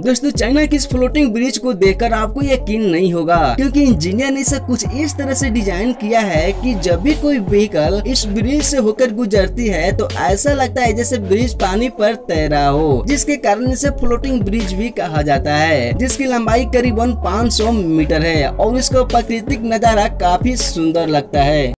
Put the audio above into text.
दोस्तों चाइना की इस फ्लोटिंग ब्रिज को देखकर आपको यकीन नहीं होगा, क्योंकि इंजीनियर ने इसे कुछ इस तरह से डिजाइन किया है कि जब भी कोई व्हीकल इस ब्रिज से होकर गुजरती है तो ऐसा लगता है जैसे ब्रिज पानी पर तैरा हो, जिसके कारण इसे फ्लोटिंग ब्रिज भी कहा जाता है, जिसकी लंबाई करीबन 500 मीटर है और इसका प्राकृतिक नजारा काफी सुंदर लगता है।